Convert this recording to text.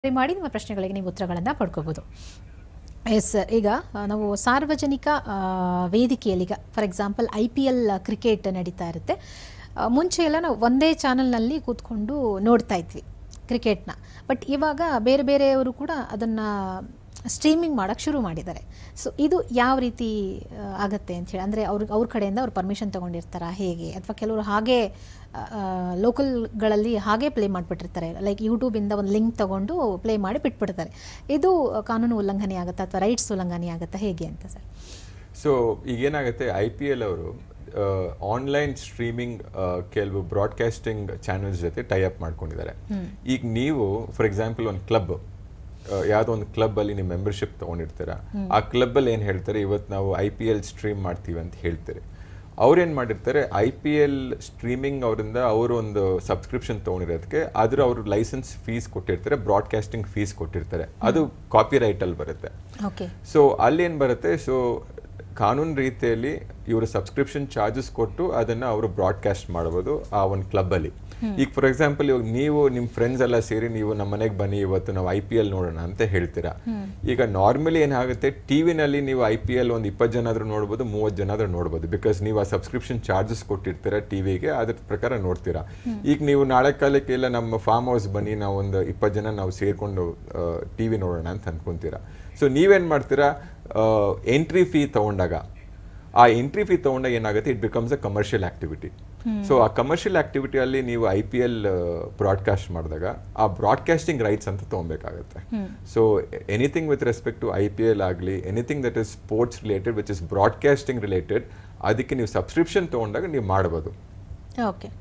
ಮಾಡಿ ನಿಮ್ಮ ಪ್ರಶ್ನೆಗಳಿಗೆ ನೀವು ಉತ್ತರಗಳನ್ನು ಪಡ್ಕೋಬಹುದು. ಎಸ್ ಸರ್, ಈಗ ನಾವು ಸಾರ್ವಜನಿಕ ವೇದಿಕೆಯಲ್ಲಿ ಈಗ ಫಾರ್ ಎಕ್ಸಾಂಪಲ್ IPL ಕ್ರಿಕೆಟ್ ನಡೀತಾ ಇರುತ್ತೆ. ಮುಂಚೆ ಎಲ್ಲ ನಾವು ಒಂದೇ ಚಾನಲ್ನಲ್ಲಿ ಕೂತ್ಕೊಂಡು ನೋಡ್ತಾ ಇದ್ವಿ ಕ್ರಿಕೆಟ್ನ. ಬಟ್ ಇವಾಗ ಬೇರೆ ಬೇರೆಯವರು ಕೂಡ ಅದನ್ನು ಸ್ಟ್ರೀಮಿಂಗ್ ಮಾಡೋಕ್ಕೆ ಶುರು ಮಾಡಿದ್ದಾರೆ. ಸೊ ಇದು ಯಾವ ರೀತಿ ಆಗುತ್ತೆ ಅಂಥೇಳಿ, ಅಂದರೆ ಅವ್ರ ಕಡೆಯಿಂದ ಅವ್ರು ಪರ್ಮಿಷನ್ ತೊಗೊಂಡಿರ್ತಾರಾ ಹೇಗೆ, ಅಥವಾ ಕೆಲವರು ಹಾಗೆ ಲೋಕಲ್ಗಳಲ್ಲಿ ಹಾಗೆ ಪ್ಲೇ ಮಾಡಿಬಿಟ್ಟಿರ್ತಾರೆ, ಲೈಕ್ ಯೂಟ್ಯೂಬಿಂದ ಒಂದು ಲಿಂಕ್ ತೊಗೊಂಡು ಪ್ಲೇ ಮಾಡಿ ಬಿಟ್ಬಿಡ್ತಾರೆ. ಇದು ಕಾನೂನು ಉಲ್ಲಂಘನೆ ಆಗುತ್ತಾ ಅಥವಾ ರೈಟ್ಸ್ ಉಲ್ಲಂಘನೆ ಆಗುತ್ತಾ ಹೇಗೆ ಅಂತ ಸರ್? ಸೊ ಈಗೇನಾಗುತ್ತೆ, IPL ಅವರು ಆನ್ಲೈನ್ ಸ್ಟ್ರೀಮಿಂಗ್ ಕೆಲವು ಬ್ರಾಡ್ಕಾಸ್ಟಿಂಗ್ ಚಾನೆಲ್ಸ್ ಜೊತೆ ಟೈ ಅಪ್ ಮಾಡ್ಕೊಂಡಿದ್ದಾರೆ. ಈಗ ನೀವು ಫಾರ್ ಎಕ್ಸಾಂಪಲ್ ಒಂದು ಕ್ಲಬ್, ಯಾವುದೋ ಒಂದು ಕ್ಲಬ್ ಅಲ್ಲಿ ನೀವು ಮೆಂಬರ್ಶಿಪ್ ತೊಗೊಂಡಿರ್ತೀರ. ಆ ಕ್ಲಬ್ ಅಲ್ಲಿ ಏನು ಹೇಳ್ತಾರೆ, ಇವತ್ತು ನಾವು IPL ಸ್ಟ್ರೀಮ್ ಮಾಡ್ತೀವಿ ಅಂತ ಹೇಳ್ತಾರೆ. ಅವ್ರೇನು ಮಾಡಿರ್ತಾರೆ, IPL ಸ್ಟ್ರೀಮಿಂಗ್ ಅವರಿಂದ ಅವರು ಒಂದು ಸಬ್ಸ್ಕ್ರಿಪ್ಷನ್ ತೊಗೊಂಡಿರೋದಕ್ಕೆ ಅವರು ಲೈಸೆನ್ಸ್ ಫೀಸ್ ಕೊಟ್ಟಿರ್ತಾರೆ, ಬ್ರಾಡ್ಕಾಸ್ಟಿಂಗ್ ಫೀಸ್ ಕೊಟ್ಟಿರ್ತಾರೆ. ಅದು ಕಾಪಿ ರೈಟ್ ಅಲ್ಲಿ ಬರುತ್ತೆ. ಸೊ ಅಲ್ಲಿ ಏನು ಬರುತ್ತೆ, ಸೊ ಕಾನೂನು ರೀತಿಯಲ್ಲಿ ಇವರು ಸಬ್ಸ್ಕ್ರಿಪ್ಷನ್ ಚಾರ್ಜಸ್ ಕೊಟ್ಟು ಅದನ್ನು ಅವರು ಬ್ರಾಡ್ಕಾಸ್ಟ್ ಮಾಡ್ಬೋದು ಆ ಒಂದು ಕ್ಲಬ್ಬಲ್ಲಿ. ಈಗ ಫಾರ್ ಎಕ್ಸಾಂಪಲ್ ಇವಾಗ ನೀವು ನಿಮ್ಮ ಫ್ರೆಂಡ್ಸ್ ಎಲ್ಲ ಸೇರಿ ನೀವು ನಮ್ಮ ಮನೆಗೆ ಬನ್ನಿ ಇವತ್ತು ನಾವು IPL ನೋಡೋಣ ಅಂತ ಹೇಳ್ತೀರಾ. ಈಗ ನಾರ್ಮಲಿ ಏನಾಗುತ್ತೆ, ಟಿವಿನಲ್ಲಿ ನೀವು IPL ಒಂದು 20 ಜನ ಆದರೂ ನೋಡ್ಬೋದು, 30 ಜನ ಆದರೂ ನೋಡ್ಬೋದು. ಬಿಕಾಸ್ ನೀವು ಆ ಸಬ್ಸ್ಕ್ರಿಪ್ಷನ್ ಚಾರ್ಜಸ್ ಕೊಟ್ಟಿರ್ತೀರ ಟಿವಿಗೆ, ಅದ್ರ ಪ್ರಕಾರ ನೋಡ್ತೀರಾ. ಈಗ ನೀವು ನಾಳೆ ಕಾಲಕ್ಕೆ ಇಲ್ಲ ನಮ್ಮ ಫಾರ್ಮ್ ಹೌಸ್ ಬನ್ನಿ, ನಾವು ಒಂದು 20 ಜನ ನಾವು ಸೇರಿಕೊಂಡು TV ನೋಡೋಣ ಅಂತ ಅಂದ್ಕೊಂತೀರಾ. ಸೊ ನೀವೇನು ಮಾಡ್ತೀರಾ, ಎಂಟ್ರಿ ಫೀ ತೊಗೊಂಡಾಗ ಆ ಎಂಟ್ರಿ ಫೀ ತೊಗೊಂಡಾಗ ಏನಾಗುತ್ತೆ, it becomes a commercial activity. So ಆ ಕಮರ್ಷಿಯಲ್ ಆಕ್ಟಿವಿಟಿಯಲ್ಲಿ ನೀವು IPL ಬ್ರಾಡ್ಕಾಸ್ಟ್ ಮಾಡಿದಾಗ ಆ ಬ್ರಾಡ್ಕಾಸ್ಟಿಂಗ್ ರೈಟ್ಸ್ ಅಂತ ತೊಗೊಬೇಕಾಗುತ್ತೆ. So anything with respect to IPL ಆಗಲಿ, anything that is sports related which is broadcasting related, ಅದಕ್ಕೆ ನೀವು ಸಬ್ಸ್ಕ್ರಿಪ್ಷನ್ ತೊಗೊಂಡಾಗ ನೀವು ಮಾಡ್ಬೋದು. ಓಕೆ.